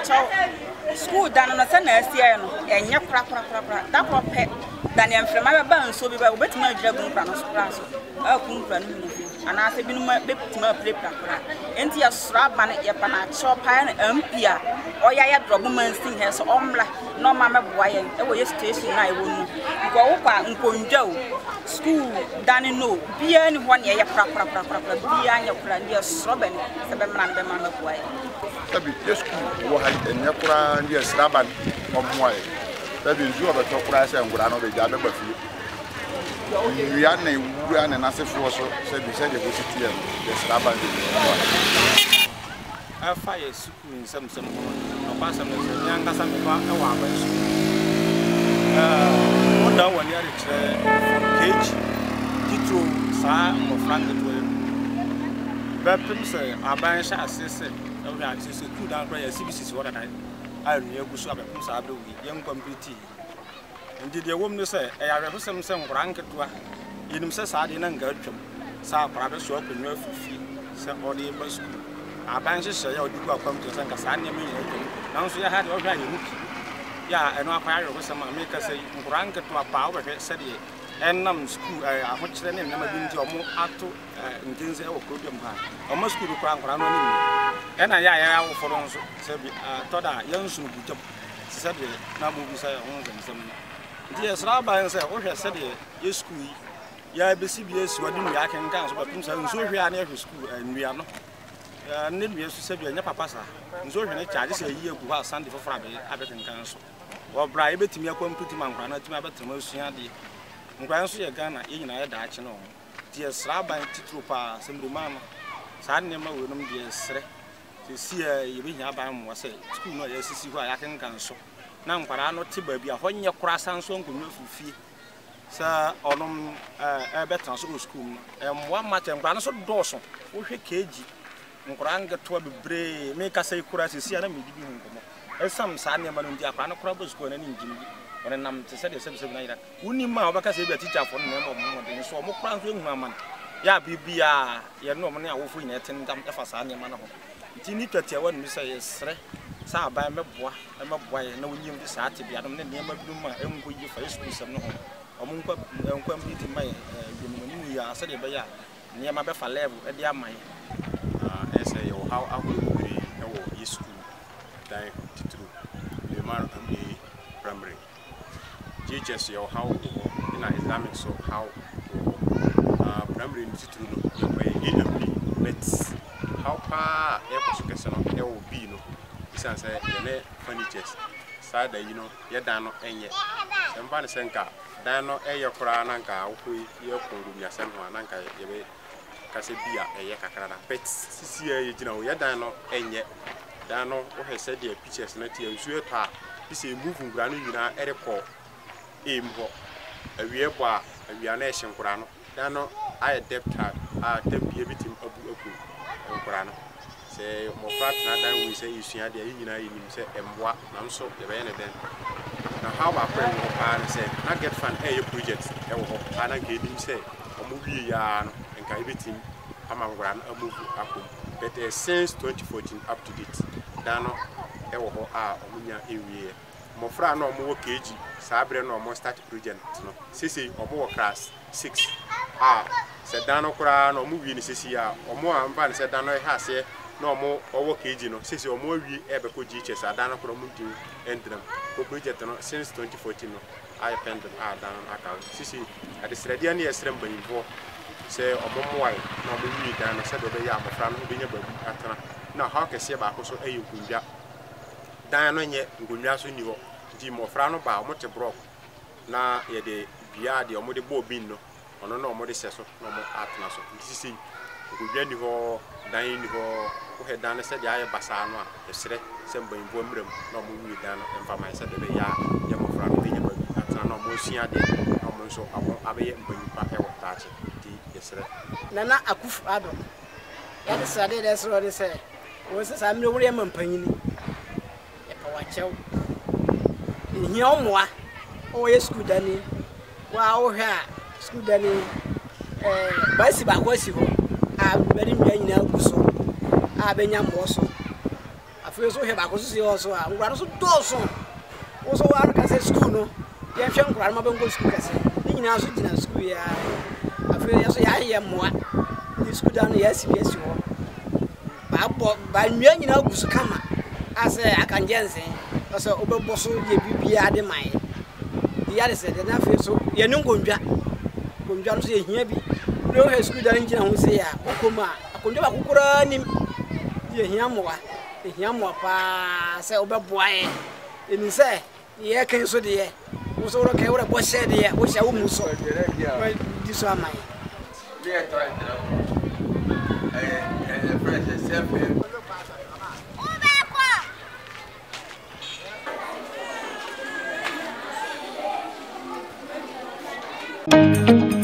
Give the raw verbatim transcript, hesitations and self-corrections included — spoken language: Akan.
pacho school dan no se na asie no enye kra kra kra kra da ko pe dan em frema ba nso bi ba obetima adwira gun kra no so kra so akun kra no mu ana se binu ma betima play kra kra enti ya sra ba ne ye pa na cho pa na ampia oya ya drop man sing he so omla no ma meboa ye e wo ye station na e wo nu ko wo pa nkonja o school dan no bia ni ho ne ye kra kra kra kra bia nya kra ndi sro ba ni se be mra be ma meboa ye tabi ye school wo ha enya kra ndi sra ba omwa ye tabi nju obeto kra se ngura no be ja be bafi wi an na wu an na se fo so se bi se de go city ye sra ba ndi afa ye school nsam sam no pa sam ne se nyanga sam pa e wa ba school eh oda woni ari kire cage titro sa mo frank to be pim se aban sha asese e wi asese ku dan kra ya C B C so na ai nu egusu abepim sa abre wi yen complete ndi de wom no se e ya hwe sam sam frank to yinim se sa de na nga atwam sa pra be so akonu afifi se odi ba school aban se se ya odi ku akwam to se nka sa ne me yin atwam nanso ya ha de o hwa ye huki ya eno akwa ya hwe sam me ka se frank to apa o hwe se de enam school a ho kire ne na ma bi nti o mo ato ngenze e wo program ha o mo school kra nkra no ni ena ya ya wo foro nso se bi toda yansu bujam se de na mo bi sa ya ho nzam ndi esra ba se o hwe se de ye school ya be si bi esu odi nua ken kan so ba pim sa nso hwe ana hwe school nua no ya ne nua so se bi nya papa sa nso hwe ne charge se yi egu ha sande fofora be abetin kan so wo bra ye betimi akwamputi man kra na timi abetin asua de nkwan so ye Ghana ye nyina ye daache no di esra ban titro pa se Miremano sa ne ma wo nom di esre se si ye be hia ban mo se school no ye sisi ho ya ken kan so na nkwara no te ba bi a honye kura sanso nkonwa fufi sa onom eh e be transfer school no e mo ma te nkwara no so doso wo hwe keji nkwara ngato bebre me ka sai kura sisi na me di bi nkomo esam sa ne ma no ndi akwa no kura bo school na ni njimi when nam to say the same same night uni ma obaka say be teacher for no mo mo so mo kran so ehun ama ya bibia ye no mo ne awofo yin etin dam efa sa ne ma na ho ti ni twati awan mi say sre sa ba meboa e meboa ye na wonyim bi sa ate bia no ne ne ma bi ma enko yi fa school sam no ho o mo nkwa nkwa mbiti mai bi mo ni ya sa de be ya ne ma be fa level e de amai ah e say yo how akuri e wo yi school dai titru le mar ambi primary G H S yo how in Islamic so how uh primary institute no yo we E M B but how pa e ko so kese no e wo B no isan say ye ne furnitures sada you know ye dan no enye sempa ne senka dan no e ye kura na nka wo ye kongu ya sen ho na nka ye be kase bia e ye kakra na but sisi ye gina wo ye dan no enye dan no wo he say the pictures na tie nsu eto a ise move ngura no nyina e rekọ embo awie bo a awia na ehye nkura no dan no aye depth a tempie bitim abu aku nkura no se mo fat na dan wi se isua de nyina yinim se emboa na nso de be ne den na how ba friend mo pa na se na get fund e project e wo ho ana ke dim se omo wie ya no nka bitim ama nkura no abufu akom but uh, since twenty fourteen up to date dan no e wo ho a omo nya ewie mo fra no mo wo keji sabre no mo start project no sisi omo wo class six ah se dan no kura no mo wi ni sisi a omo amba ni se dan no e ha se no mo wo keji no sisi omo wi e be ko G H S dan no kura mo di endram ko project no since twenty fourteen no I pended ah dan account sisi ade srede na yesrem banifo se omo mo wai no mo wi dan no se do be ya mo fra no be nya babu atana na how kese ba ko so e yukunja dan no nye ngunwa so ni ho di mo fra no ba mo te brok na ye de bia de mo de bo bin no ono no mo de seso no mo atna so sisi ngunwa ni ho dan ni ho ko he dan se de aye basa no a esre se mban bo mrem no mo wi dan no emfa mai se de be ya ye mo fra no be nya ba atna no mo sua de no mo so abo abe mban pa e wo taache di esre nana akufu ado ya de sade de so de se wo se sa mre wure mampanyini e pa wachew ni omwa o ye school dani wa o hwa school dani eh basi ba kwasi ho a beri mya nyina guso a benya mboso afei so he ba ko so so a ngura so do so wo so wa ka se school no ye hwe ngura ma bengo school kase ni nyina so gina school ya afei ya so ya ye moa ni school da no ya si bi esi ho ba bo ba nwia nyina gusu kama ase akanjense so obebo so ye bibia de man ya de se de na afei so ye ni ngondwa ngondwa no so ye hia bi no he school da ngina ho se ya okoma akondwa ba kokora nim ye hia moa e hia moa pa se obeboa e eni se ye kan so de ye wo so ro kai wo bo she de ye wo sha wo mu so di so amai ye to eh eh fresh self Thank you.